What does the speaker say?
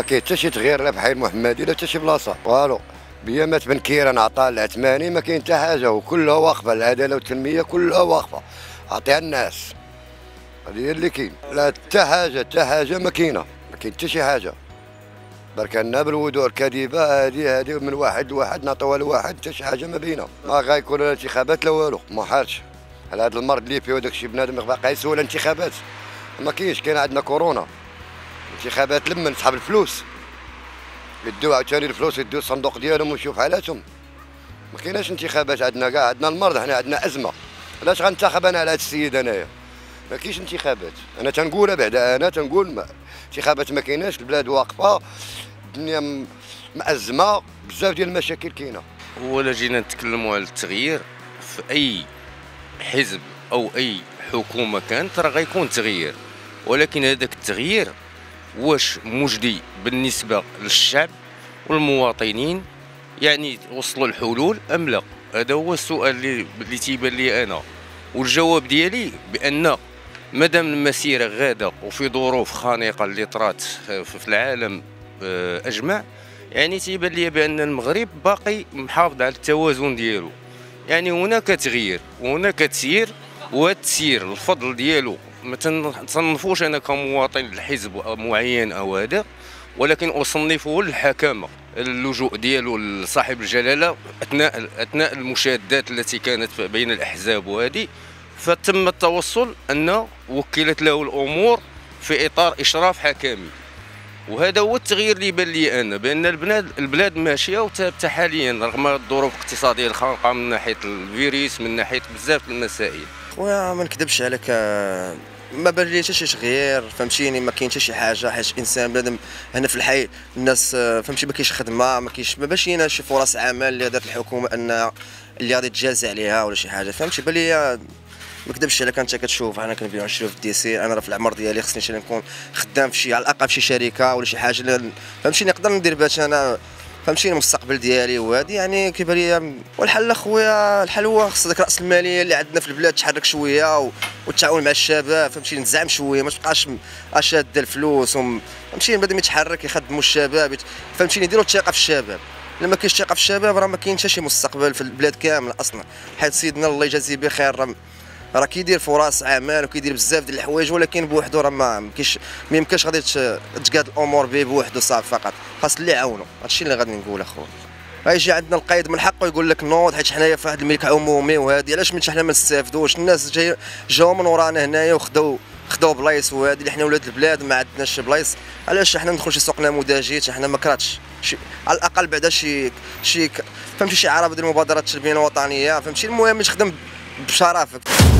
كاين حتى شي تغيير لا بحي المحمدي لا حتى شي بلاصه والو. بيامات بن كيران عطاها العثماني ما كاين حتى حاجه وكلها واقفه، العداله والتنميه كلها واقفه، عطيها الناس. هذه هي اللي كاين. لا حتى حاجه ما كاينه، ما كاين حتى شي حاجه. بركنا بالودوع الكاذبه هذه من واحد لواحد نعطيوها لواحد، حتى شي حاجه ما بينه. ما غايكون لا انتخابات لا والو، ما حالش. على هذا المرض اللي فيه وداك الشيء بنادم باقي يسول انتخابات. ما كاينش، كاين عندنا كورونا. انتخابات لما نسحب الفلوس يدوا عاوتاني الفلوس، يدوا الصندوق ديالهم ويشوف حالاتهم. ما كايناش انتخابات عندنا كاع، عندنا المرض، حنا عندنا ازمه. علاش غنتخب انا على هذا السيد انايا؟ ما كاينش انتخابات. انا تنقولها بعدا، انا تنقول انتخابات ما كايناش، البلاد واقفه، الدنيا مأزمه، بزاف ديال المشاكل كاينه. ولا جينا نتكلموا على التغيير في اي حزب او اي حكومه كانت راه غيكون تغيير، ولكن هذاك التغيير واش مجدي بالنسبه للشعب والمواطنين؟ يعني وصلوا الحلول ام لا؟ هذا هو السؤال اللي تيبان لي انا. والجواب ديالي بان مادام المسيره غاده وفي ظروف خانقه اللي طرات في العالم اجمع، يعني تيبان لي بان المغرب باقي محافظ على التوازن ديالو. يعني هناك تغيير وهناك تسيير، وهذا التسيير الفضل ديالو ما تصنفوش انا كمواطن لحزب معين او هذا، ولكن اصنفه للحكامه، اللجوء ديالو لصاحب الجلاله اثناء المشادات التي كانت بين الاحزاب، وهذه فتم التوصل ان وكلت له الامور في اطار اشراف حكامي. وهذا هو التغيير اللي بان لي انا، بان البلاد ماشيه وثابته حاليا رغم الظروف الاقتصاديه الخانقه من ناحيه الفيروس، من ناحيه بزاف المسائل. خويا ما نكذبش عليك، ما بان لي حتى شي تغيير، فهمتيني؟ ما كاين حتى شي حاجه، حيت الانسان بنادم هنا في الحي الناس فهمتي ما كاينش خدمه، ما باش لينا شي فرص عمل اللي دارت الحكومه ان اللي غادي تجازي عليها ولا شي حاجه، فهمتي؟ بان لي ما كذبش عليك، انت كتشوف انا كنبيع نشري في الدي سي، انا راه في العمر ديالي خصني نكون خدام في شي على الاقل في شي شركه ولا شي حاجه، فهمتيني؟ نقدر ندير باش انا فهمتيني المستقبل ديالي. وهذه يعني كيبان لي والحل اخويا، الحل هو خص داك راس الماليه اللي عندنا في البلاد تحرك شويه والتعاون مع الشباب، فهمتيني؟ نزعم شويه، ما تبقاش اشاد الفلوس فهمتيني؟ بنادم يتحرك يخدموا الشباب، فهمتيني؟ يديروا الثقه في الشباب. لما كاينش ثقه في الشباب راه ما كاينش شي مستقبل في البلاد كامل اصلا، حيت سيدنا الله يجازيه بخير راه كيدير فرص عمل وكيدير بزاف ديال الحوايج، ولكن بوحدو راه ما يمكنش غادي تقاد الامور به بوحدو صافي فقط، خاص اللي يعاونوا. هادشي اللي غادي نقول اخويا. غيجي عندنا القايد من حقه يقول لك نوض حيت حنايا في واحد الملك عمومي، وهذه علاش من حنا ما نستافدوش؟ الناس جاو من ورانا هنايا وخداو بلايص، وهذه اللي حنا ولاد البلاد ما عندناش بلايص، علاش حنا ندخل شي سوق نموذجي؟ حنا ما كرهتش على الاقل بعدا شي فهمتي شي عرض ديال المبادرات التنميه الوطنيه، فهمتي؟ المهم تخدم بشرف.